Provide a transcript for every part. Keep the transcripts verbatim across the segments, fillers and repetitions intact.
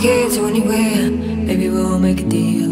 get to anywhere. Maybe we'll make a deal.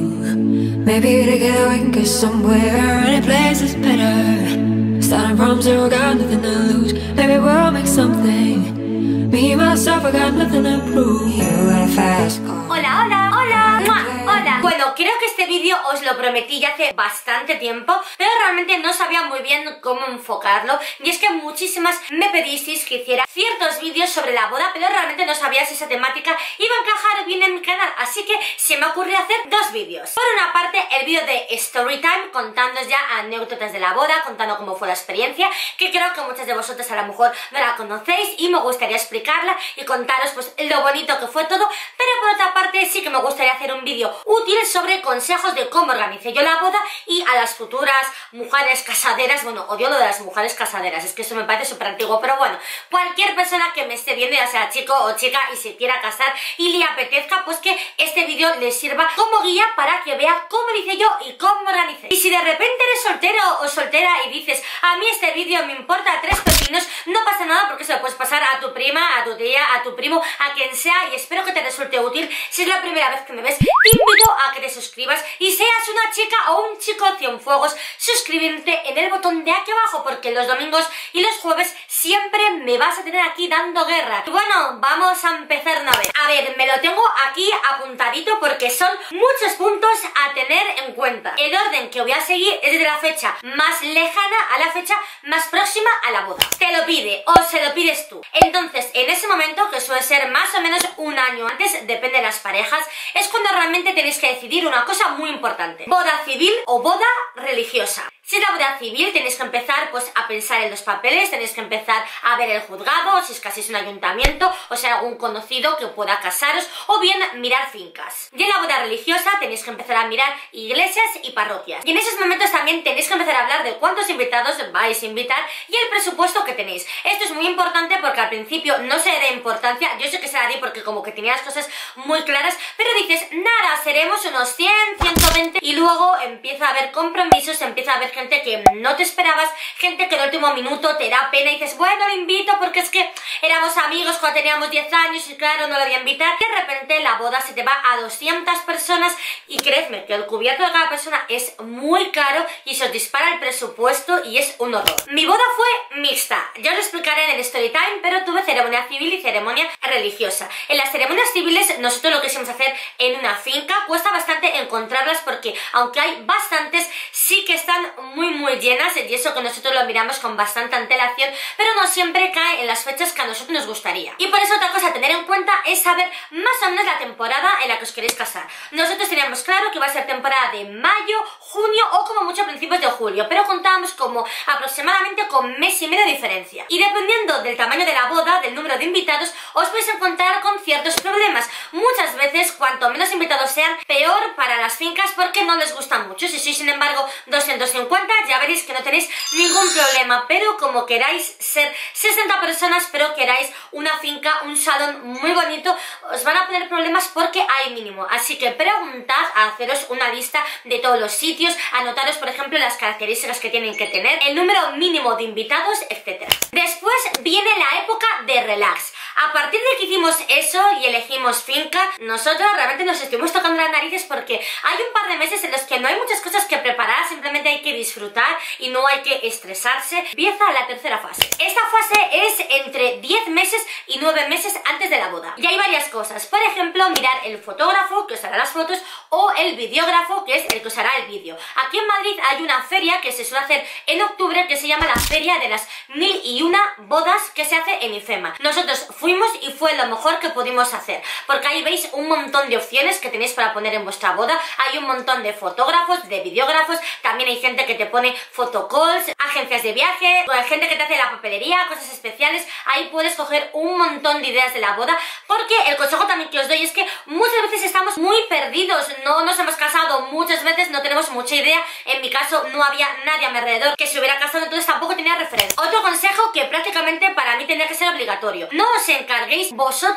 Maybe together we can get somewhere. Any place is better. Starting from zero, got nothing to lose. Maybe we'll make something. Me, myself, I got nothing to prove. You got a fast car. Hola, hola, hola, ¡mua! Hola. Bueno, creo que este vídeo os lo prometí ya hace bastante tiempo, pero realmente no sabía muy bien cómo enfocarlo. Y es que muchísimas me pedisteis que hiciera ciertos vídeos sobre la boda, pero realmente no sabía si esa temática iba a encajar bien en mi canal, así que se me ocurrió hacer dos vídeos. Por una parte, el vídeo de Storytime, contándoos ya anécdotas de la boda, contando cómo fue la experiencia, que creo que muchas de vosotras a lo mejor no la conocéis y me gustaría explicarla y contaros pues lo bonito que fue todo. Pero por otra parte sí que me gustaría hacer un vídeo útil sobre consejos de cómo organicé yo la boda y a las futuras mujeres casaderas. Bueno, odio lo de las mujeres casaderas, es que eso me parece súper antiguo, pero bueno, cualquier persona que me esté viendo, ya sea chico o chica, y se quiera casar y le apetezca, pues que este vídeo le sirva como guía para que vea cómo lo hice yo y cómo organicé. Y si de repente eres soltero o soltera y dices, a mí este vídeo me importa tres pepinos, no pasa nada, porque se lo puedes pasar a tu prima, a tu tía, a tu primo, a quien sea, y espero que te resulte útil. Si es la primera vez que me ves, te invito a que te suscribas y seas una chica o un chico Cienfuegos, suscribirte en el botón de aquí abajo, porque los domingos y los jueves siempre me vas a tener aquí dando guerra. Y bueno, vamos a empezar una vez. A ver, me lo tengo aquí apuntadito porque son muchos puntos a tener en cuenta. El orden que voy a seguir es desde la fecha más lejana a la fecha más próxima a la boda. Te lo pide o se lo pides tú. Entonces, en ese momento, que suele ser más o menos un año antes, depende de las parejas, es cuando realmente tenéis que decidir una cosa muy importante: boda civil o boda religiosa. Si es la boda civil, tenéis que empezar pues a pensar en los papeles, tenéis que empezar a ver el juzgado, si es casi un ayuntamiento, o sea, algún conocido que pueda casaros, o bien mirar fincas. Y en la boda religiosa tenéis que empezar a mirar iglesias y parroquias. Y en esos momentos también tenéis que empezar a hablar de cuántos invitados vais a invitar y el presupuesto que tenéis. Esto es muy importante porque al principio no se da importancia, yo sé que se la di porque como que tenía las cosas muy claras, pero dices, nada, seremos unos cien, ciento veinte, y luego empieza a haber compromisos, empieza a haber gente gente que no te esperabas, gente que en el último minuto te da pena y dices, bueno, lo invito porque es que éramos amigos cuando teníamos diez años y claro, no lo voy a invitar. Y de repente la boda se te va a doscientas personas y creedme que el cubierto de cada persona es muy caro y se os dispara el presupuesto y es un horror. Mi boda fue mixta, ya os lo explicaré en el Storytime, pero tuve ceremonia civil y ceremonia religiosa. En las ceremonias civiles nosotros lo quisimos hacer en una finca, cuesta bastante encontrarlas porque aunque hay bastantes, sí que están muy muy llenas y eso que nosotros lo miramos con bastante antelación, pero no siempre cae en las fechas que a nosotros nos gustaría. Y por eso otra cosa a tener en cuenta es saber más o menos la temporada en la que os queréis casar. Nosotros teníamos claro que iba a ser temporada de mayo, junio o como mucho a principios de julio, pero contábamos como aproximadamente con mes y medio de diferencia. Y dependiendo del tamaño de la boda, del número de invitados, os podéis encontrar con ciertos problemas. Muchas veces, cuanto menos invitados sean, peor para las fincas porque no les gustan mucho. Si sois sin embargo doscientos cincuenta, ya veréis que no tenéis ningún problema, pero como queráis ser sesenta personas, pero queráis una finca, un salón muy bonito, os van a poner problemas porque hay mínimo. Así que preguntad, a haceros una lista de todos los sitios, anotaros por ejemplo las características que tienen que tener, el número mínimo de invitados, etcétera. Después viene la época de relax. A partir de que hicimos eso y elegimos finca, nosotros realmente nos estuvimos tocando las narices porque hay un par de meses en los que no hay muchas cosas que preparar, simplemente hay que disfrutar y no hay que estresarse. Empieza la tercera fase. Esta fase es entre diez meses y nueve meses antes de la boda. Y hay varias cosas, por ejemplo, mirar el fotógrafo que os hará las fotos o el videógrafo que es el que os hará el vídeo. Aquí en Madrid hay una feria que se suele hacer en octubre que se llama la Feria de las Mil y Una Bodas, que se hace en IFEMA. Nosotros fuimos y fue lo mejor que pudimos hacer, porque ahí veis un montón de opciones que tenéis para poner en vuestra boda. Hay un montón de fotógrafos, de videógrafos, también hay gente que te pone photocalls, agencias de viaje, gente que te hace la papelería, cosas especiales. Ahí puedes coger un montón de ideas de la boda, porque el consejo también que os doy es que muchas veces estamos muy perdidos, no nos hemos casado muchas veces, no tenemos mucha idea. En mi caso no había nadie a mi alrededor que se hubiera casado, entonces tampoco tenía referencia. Otro consejo que prácticamente para mí tendría que ser obligatorio: no os encarguéis vosotras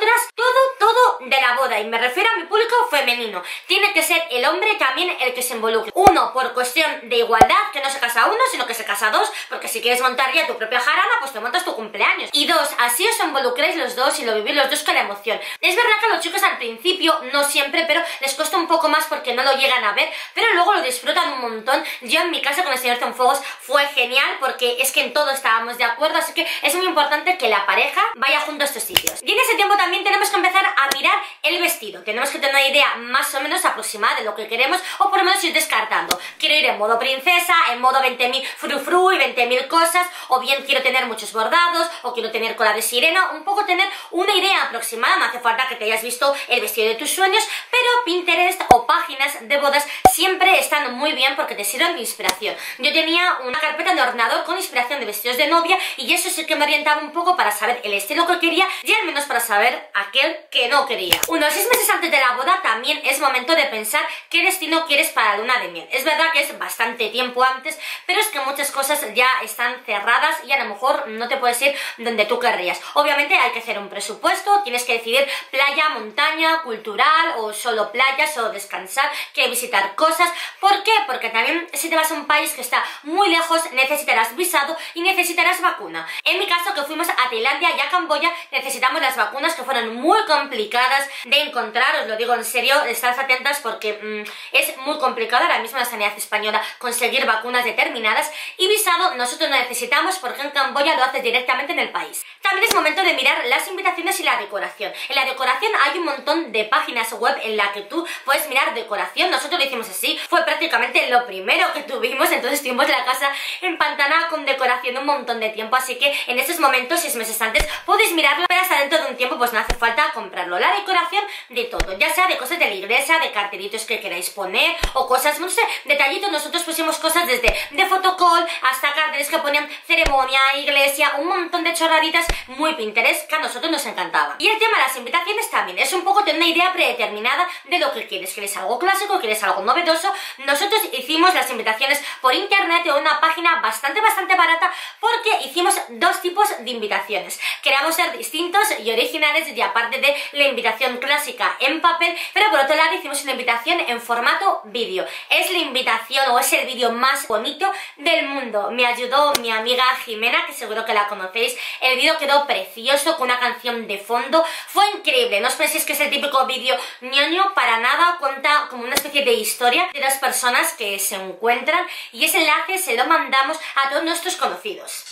todo, todo de la boda, y me refiero a mi público femenino. Tiene que ser el hombre también el que se involucre. Uno, por cuestión de igualdad, que no se casa uno, sino que se casa dos, porque si quieres montar ya tu propia jarana, pues te montas tu cumpleaños. Y dos, así os involucréis los dos y lo vivís los dos con la emoción. Es verdad que a los chicos al principio, no siempre, pero les cuesta un poco más porque no lo llegan a ver, pero luego lo disfrutan un montón. Yo en mi casa con el señor Cienfuegos fue genial, porque es que en todo estábamos de acuerdo, así que es muy importante que la pareja vaya junto a estos sitios. Y en ese tiempo también tenemos que empezar a mirar el vestido. Tenemos que tener una idea más o menos aproximada de lo que queremos, o por lo menos ir descartando. Quiero ir en modo princesa, en modo veinte mil frufru y veinte mil cosas, o bien quiero tener muchos bordados, o quiero tener cola de sirena, un poco tener una idea aproximada. No hace falta que te hayas visto el vestido de tus sueños, pero Pinterest o páginas de bodas siempre están muy bien porque te sirven de inspiración. Yo tenía una carpeta en el ordenador con inspiración de vestidos de novia, y eso sí que me orientaba un poco para saber el estilo que quería y al menos para saber aquel que no quería. Unos seis meses antes de la boda también es momento de pensar qué destino quieres para la luna de miel. Es verdad que es bastante tiempo antes, pero es que muchas cosas ya están cerradas y a lo mejor no te puedes ir donde tú querrías. Obviamente hay que hacer un presupuesto, tienes que decidir playa, montaña, cultural, o solo playas, o descansar, que visitar cosas. ¿Por qué? Porque también si te vas a un país que está muy lejos necesitarás visado y necesitarás vacuna. En mi caso, que fuimos a Tailandia y a Camboya, necesitamos las vacunas, que fueron muy complicadas de encontrar, os lo digo en serio, estad atentas porque mmm, es muy complicado ahora mismo la sanidad española conseguir vacunas determinadas, y visado nosotros no necesitamos porque en Camboya lo haces directamente en el país. También es momento de mirar las invitaciones y la decoración. En la decoración hay un montón de páginas web en la que tú puedes mirar decoración. Nosotros lo hicimos así, fue prácticamente lo primero que tuvimos, entonces tuvimos la casa empantanada con decoración un montón de tiempo, así que en estos momentos, seis meses antes, podéis mirarlo, pero hasta dentro de un tiempo pues no hace falta comprarlo. La decoración de todo, ya sea de cosas de la iglesia, de cartelitos que queráis poner, o cosas, no sé, detallitos. Nosotros pusimos cosas desde de fotocall hasta carteles que ponían ceremonia, iglesia, un montón de chorraditas muy Pinterest que a nosotros nos encantaban. Y el tema de las invitaciones también es un poco tener una idea predeterminada de lo que quieres. ¿Quieres algo clásico? ¿Quieres algo novedoso? Nosotros hicimos las invitaciones por internet en una página bastante bastante barata, porque hicimos dos tipos de invitaciones. Queríamos ser distintos y originales, y aparte de la invitación clásica en papel, pero por otro lado hicimos una invitación en formato vídeo. Es la invitación o es el vídeo más bonito del mundo. Me ayudó mi amiga Jimena, que seguro que la conocéis. El vídeo quedó precioso con una canción de fondo, fue increíble. No os penséis que es el típico vídeo ñoño, para nada. Cuenta como una especie de historia de dos personas que se encuentran, y ese enlace se lo mandamos a todos nuestros conocidos.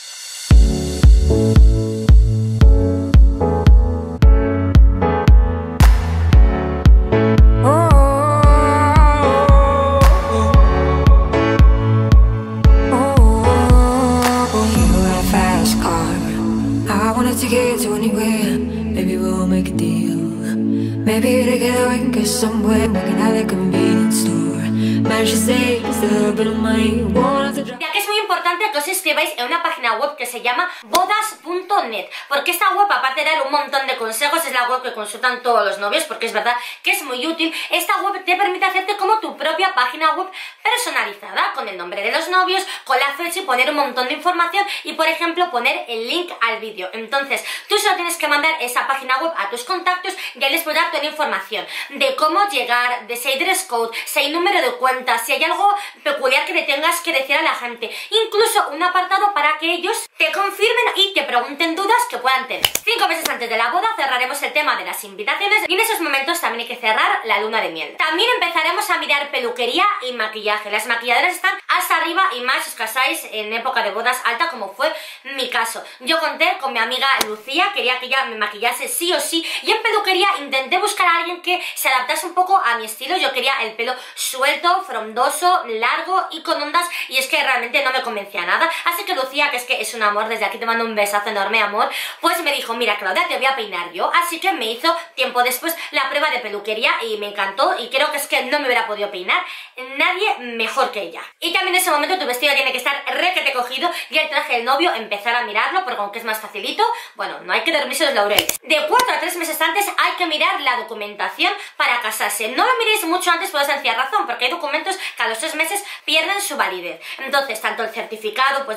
Maybe together we can get somewhere. We can have a convenience store. Man, she say it's a little bit of money. Won't have to drive. Ya que es muy importante que os inscribáis en una página web que se llama bodas punto net, porque esta web, aparte de dar un montón de consejos, es la web que consultan todos los novios, porque es verdad que es muy útil. Esta web te permite hacerte como tu propia página web personalizada, con el nombre de los novios, con la fecha, y poner un montón de información, y por ejemplo poner el link al vídeo. Entonces tú solo tienes que mandar esa página web a tus contactos, y ahí les puedes dar toda la información de cómo llegar, de si hay dress code, si hay número de cuenta, si hay algo peculiar que le tengas que decir a la gente, incluso un apartado para que ellos te confirmen y te pregunten dudas que puedan tener. Cinco meses antes de la boda cerraremos el tema de las invitaciones, y en esos momentos también hay que cerrar la luna de miel. También empezaremos a mirar peluquería y maquillaje. Las maquilladoras están hasta arriba, y más si os casáis en época de bodas alta, como fue mi caso. Yo conté con mi amiga Lucía, quería que ella me maquillase sí o sí, y en peluquería intenté buscar a alguien que se adaptase un poco a mi estilo. Yo quería el pelo suelto, frondoso, largo y con ondas, y es que realmente no me convencía nada. Así que Lucía, que es que es un amor, desde aquí te mando un besazo enorme, amor, pues me dijo: mira, Claudia, te voy a peinar yo. Así que me hizo tiempo después la prueba de peluquería y me encantó, y creo que es que no me hubiera podido peinar nadie mejor que ella. Y también en ese momento tu vestido tiene que estar requete cogido, y el traje del novio empezar a mirarlo, porque aunque es más facilito, bueno, no hay que dormirse los laureles. De cuatro a tres meses antes hay que mirar la documentación para casarse. No lo miréis mucho antes por esa sencilla razón, porque hay documentos que a los tres meses pierden su validez. Entonces, tanto el certificado pues de nacimiento,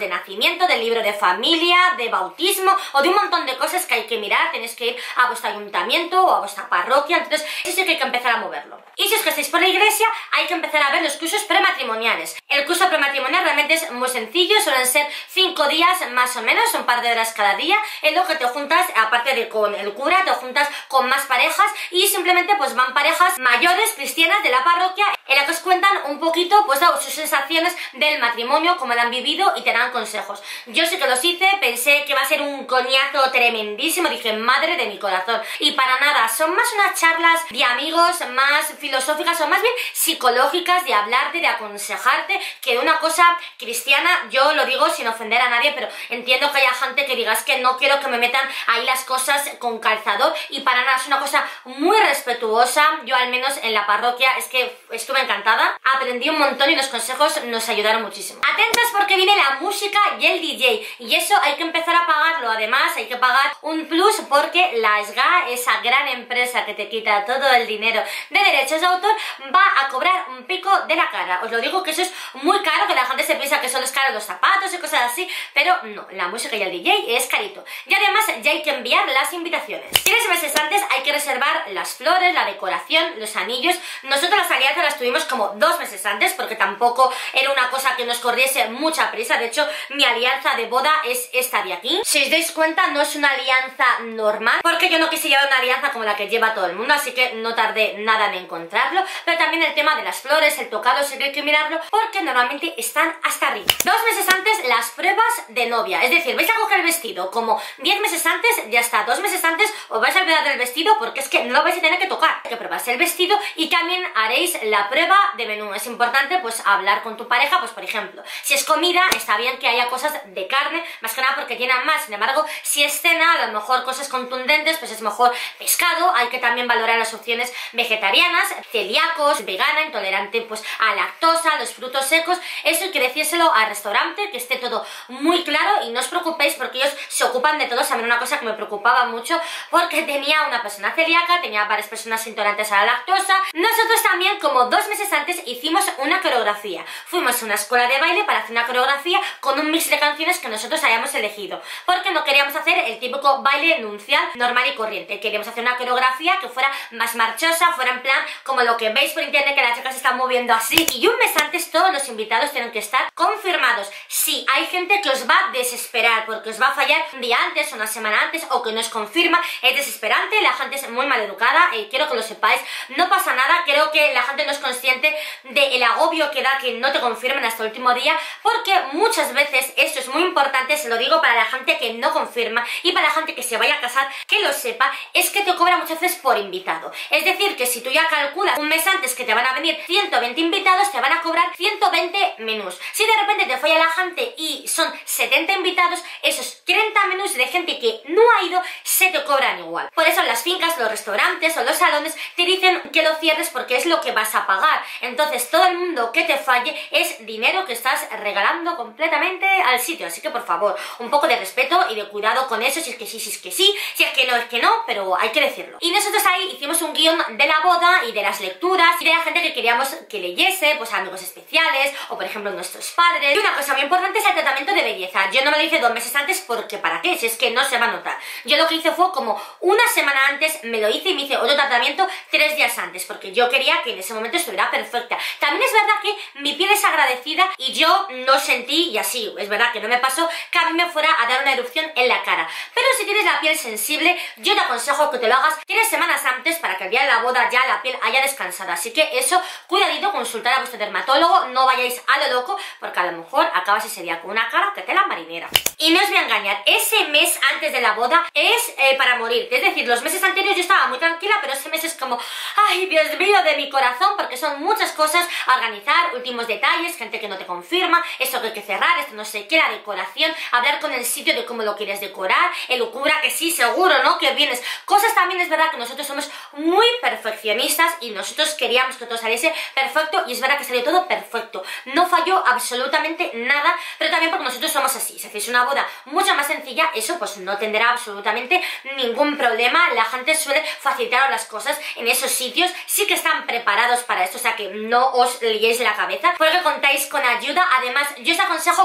nacimiento, del libro de familia, de bautismo o de un montón de cosas que hay que mirar. Tenéis que ir a vuestro ayuntamiento o a vuestra parroquia, entonces eso sí que hay que empezar a moverlo. Y si os casáis por la iglesia, hay que empezar a ver los cursos prematrimoniales. El curso prematrimonial realmente es muy sencillo, suelen ser cinco días más o menos, un par de horas cada día, en lo que te juntas, aparte de con el cura, te juntas con más parejas y simplemente pues van parejas mayores cristianas de la parroquia en la que os cuentan un poquito pues sus sensaciones del matrimonio, cómo lo han vivido y te dan consejos. Yo sí que los hice, pensé que va a ser un coñazo tremendísimo, dije madre de mi corazón, y para nada, son más unas charlas de amigos, más filosóficas o más bien psicológicas, de hablarte, de aconsejarte, que de una cosa cristiana. Yo lo digo sin ofender a nadie, pero entiendo que haya gente que diga es que no quiero que me metan ahí las cosas con calzador, y para nada, es una cosa muy respetuosa. Yo al menos en la parroquia es que estuve encantada, aprendí un montón y los consejos nos ayudaron muchísimo. Atentas porque viene la música y el D J, y eso hay que empezar a pagarlo. Además hay que pagar un plus porque la S G A, esa gran empresa que te quita todo el dinero de derechos de autor, va a cobrar un pico de la cara. Os lo digo que eso es muy caro, que la gente se piensa que solo es caro los zapatos y cosas así, pero no, la música y el D J es carito. Y además ya hay que enviar las invitaciones. Tres meses antes hay que reservar las flores, la decoración, los anillos. Nosotros las alianzas las tuvimos como dos meses antes porque tampoco era una cosa que nos corriese mucha prisa. De hecho, mi alianza de boda es esta de aquí. Si os dais cuenta, no es una alianza normal porque yo no quise llevar una alianza como la que lleva todo el mundo, así que no tardé nada en encontrarlo. Pero también el tema de las flores, el tocado, sí que hay que mirarlo porque normalmente están hasta arriba. Dos meses antes las pruebas de novia, es decir, vais a coger el vestido como diez meses antes, ya está, dos meses antes os vais a olvidar del vestido porque es que no lo vais a tener que tocar. Hay que probarse el vestido y también haréis la prueba de menú. Es importante pues hablar con tu pareja, pues por ejemplo, si es comida, está bien que haya cosas de carne, más que nada porque llenan más. Sin embargo, si es cena, a lo mejor cosas contundentes, pues es mejor pescado. Hay que también valorar las opciones vegetarianas, celíacos, vegana, intolerante pues a lactosa, los frutos secos. Eso hay que decírselo al restaurante, que esté todo muy claro, y no os preocupéis porque ellos se ocupan de todo. También una cosa que me preocupaba mucho porque tenía una persona celíaca, tenía varias personas intolerantes a la lactosa. Nosotros también, como dos meses antes, hicimos una coreografía. Fuimos a una escuela de baile para hacer una coreografía con un mix de canciones que nosotros hayamos elegido, porque no queríamos hacer el típico baile nupcial normal y corriente. Queríamos hacer una coreografía que fuera más marchosa, fuera en plan como lo que veis por internet, que las chicas se están moviendo así. Y un mes antes todos los invitados tienen que estar confirmados. Sí, hay gente que os va a desesperar porque os va a fallar un día antes, una semana antes, o que no os confirma. Es desesperante, la gente es muy mal educada, y quiero que lo sepáis. No pasa nada, creo que la gente no es consciente del agobio que da que no te confirmen hasta el último día, porque muchas veces esto es muy importante, se lo digo para la gente que no confirma y para la gente que se vaya a casar, que lo sepa, es que te cobra muchas veces por invitado. Es decir, que si tú ya calculas un mes antes que te van a venir ciento veinte invitados, te van a cobrar ciento veinte menús. Si de repente te falla la gente y son setenta invitados, esos treinta menús de gente que no ha ido se te cobran igual. Por eso las fincas, los restaurantes o los salones te dicen que lo cierres porque es lo que vas a pagar. Entonces todo el mundo que te falle es dinero que estás regalando completamente al sitio. Así que por favor, un poco de respeto y de cuidado con eso. Si es que sí, si es que sí, si es que no, es que no, pero hay que decirlo. Y nosotros ahí hicimos un guión de la boda y de las lecturas y de la gente que queríamos que leyese, pues amigos especiales o por ejemplo nuestros padres. Y una cosa muy importante es el tratamiento de belleza. Yo no me lo hice dos meses antes porque ¿para qué? Si es que no se va a notar. Yo lo que hice fue como una semana antes me lo hice y me hice otro tratamiento tres días antes porque yo quería que en ese momento estuviera perfecta. También es verdad que mi piel es agradecida y yo no sentí, y así es verdad que no me pasó, que a mí me fuera a dar una erupción en la cara. Pero si tienes la piel sensible, yo te aconsejo que te lo hagas tres semanas antes para que el día de la boda ya la piel haya descansado. Así que eso, cuidadito, consultar a vuestro dermatólogo, no vayáis a lo loco porque a lo mejor acabas ese día con una cara que te la marinera. Y no os voy a engañar, ese mes antes de la boda es eh, para morir. Es decir, los meses anteriores yo estaba muy tranquila, pero ese mes es como, ay, Dios mío de mi corazón, porque son muchas cosas a organizar, últimos detalles, gente que no te confirma, esto que hay que cerrar, esto no sé qué, la decoración, hablar con el sitio de cómo lo quieres decorar, el cura que sí, seguro, ¿no? Que vienes. Cosas también es verdad que nosotros somos muy perfeccionistas y nosotros queríamos que todo saliese perfecto y es verdad que salió todo perfecto. No falló absolutamente nada, pero también porque nosotros somos así. Si hacéis una boda mucho más sencilla, eso pues no tendrá absolutamente ningún problema. La gente suele facilitaros las cosas en esos sitios, sí que están preparados para esto, o sea que no os liéis la cabeza porque contáis con ayuda. Además, yo os aconsejo que tiréis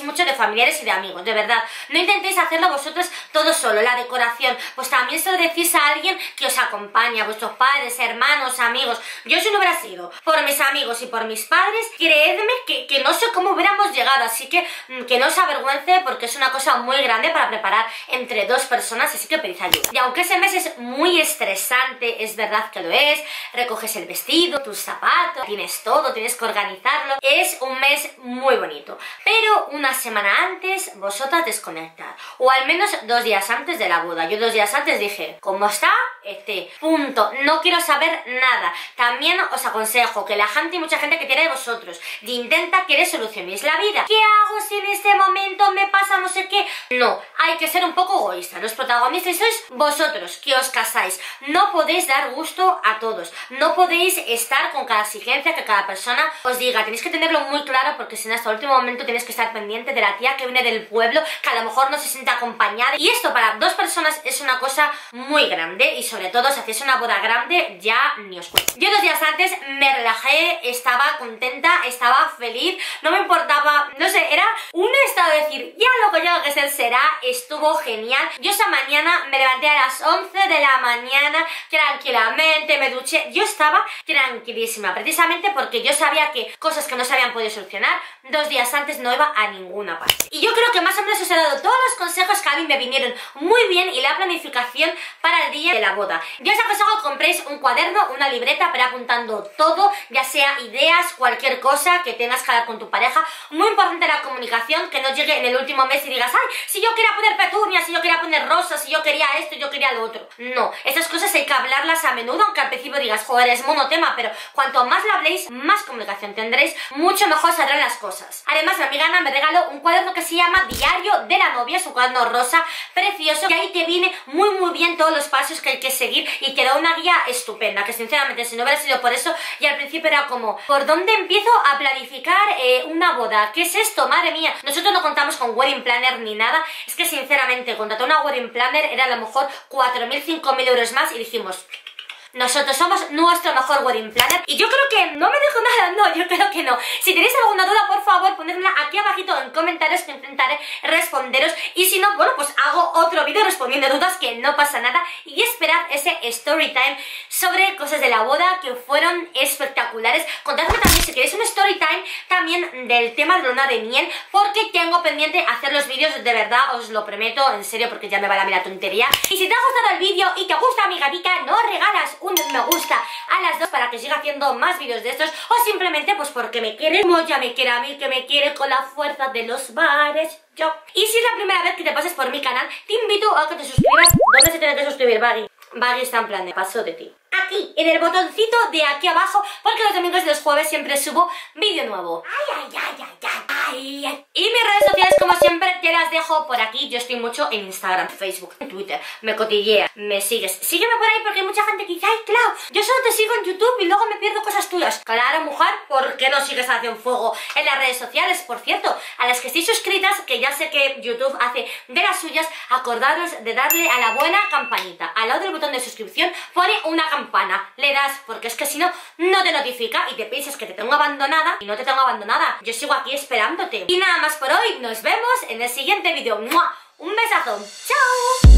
mucho de familiares y de amigos, de verdad. No intentéis hacerlo vosotros todo solo. La decoración, pues también se lo decís a alguien que os acompaña, vuestros padres, hermanos, amigos. Yo, si no hubiera sido por mis amigos y por mis padres, creedme que, que no sé cómo hubiéramos llegado, así que que no os avergüence, porque es una cosa muy grande para preparar entre dos personas, así que pedid ayuda. Y aunque ese mes es muy estresante, es verdad que lo es, recoges el vestido, tus zapatos, tienes todo, tienes que organizarlo, es un mes muy bonito, pero una semana antes vosotras desconectad, o al menos dos días antes de la boda. Yo dos días antes dije, ¿cómo está? Este, punto, no quiero saber nada. También os aconsejo que la gente, y mucha gente que tiene de vosotros, y intenta que le solucionéis la vida. ¿Qué hago si en este momento me pasa no sé qué? No, hay que ser un poco egoísta. Los protagonistas sois vosotros, que os casáis. No podéis dar gusto a todos, no podéis estar con cada exigencia que cada persona os diga. Tenéis que tenerlo muy claro, porque si no, hasta el último momento tienes que estar pendiente de la tía que viene del pueblo, que a lo mejor no se siente acompañada, y esto para dos personas es una cosa muy grande, y sobre todo si hacéis una boda grande ya ni os cuento. Yo dos días antes me relajé, estaba contenta, estaba feliz, no me importaba, no sé, era un estado de decir, ya lo que yo que ser será. Estuvo genial. Yo esa mañana me levanté a las once de la mañana tranquilamente, me duché, yo estaba tranquilísima, precisamente porque yo sabía que cosas que no se habían podido solucionar dos días antes no iba a ninguna parte. Y yo creo que más o menos os he dado todos los consejos que a mí me vinieron muy bien, y la planificación para el día de la boda. Yo os aconsejo que compréis un cuaderno, una libreta para apuntando todo, ya sea ideas, cualquier cosa que tengas que hablar con tu pareja. Muy importante la comunicación, que no llegue en el último mes y digas, ay, si yo quería poner petunias, si yo quería poner rosas, si yo quería esto, yo quería lo otro. No, estas cosas hay que hablarlas a menudo, aunque al principio digas, joder, es monotema, pero cuanto más la habléis, más comunicación tendréis, mucho mejor saldrán las cosas. Además, mi amiga Ana me regaló un cuaderno que se llama Diario de la Novia, es un cuaderno rosa precioso, y ahí te viene muy muy bien todos los pasos que hay que seguir, y te da una guía estupenda, que sinceramente si no hubiera sido por eso, y al principio era como, ¿por dónde empiezo a planificar eh, una boda? ¿Qué es esto? Madre mía. Nosotros no contamos con wedding planner ni nada, es que sinceramente contratar una wedding planner era a lo mejor cuatro mil, cinco mil euros más, y dijimos, nosotros somos nuestro mejor wedding planner. Y yo creo que no me dejo nada, no, yo creo que no. Si tenéis alguna duda, por favor, ponedla aquí abajito en comentarios, que intentaré responderos. Y si no, bueno, pues hago otro vídeo respondiendo dudas, que no pasa nada. Y esperad ese story time sobre cosas de la boda que fueron espectaculares. Contadme también si queréis un story time también del tema de luna de miel, porque tengo pendiente hacer los vídeos, de verdad, os lo prometo, en serio, porque ya me va la mera tontería. Y si te ha gustado el vídeo y te gusta mi gatita, no regalas un me gusta a las dos para que siga haciendo más vídeos de estos, o simplemente pues porque me quiere, como ya me quiere a mí, que me quiere con la fuerza de los bares yo. Y si es la primera vez que te pases por mi canal, te invito a que te suscribas. ¿Dónde se tiene que suscribir, Baggy? Baggy está en plan de paso de ti. Aquí, en el botoncito de aquí abajo, porque los domingos y los jueves siempre subo vídeo nuevo. Ay, ay, ay, ay, ay, ay, ay. Y mis redes sociales, como siempre, te las dejo por aquí. Yo estoy mucho en Instagram, Facebook, en Twitter. Me cotilleas, me sigues. Sígueme por ahí, porque hay mucha gente que dice, ay, Clau, yo solo te sigo en YouTube y luego me pierdo cosas tuyas. Claro, mujer, ¿por qué no sigues a Acción Fuego en las redes sociales? Por cierto, a las que estéis suscritas, que ya sé que YouTube hace de las suyas, acordaros de darle a la buena campanita. Al lado del botón de suscripción pone una campana. Campana, le das, porque es que si no, no te notifica y te piensas que te tengo abandonada, y no te tengo abandonada, yo sigo aquí esperándote. Y nada más por hoy, nos vemos en el siguiente vídeo. ¡Mua! Un besazo, ¡chao!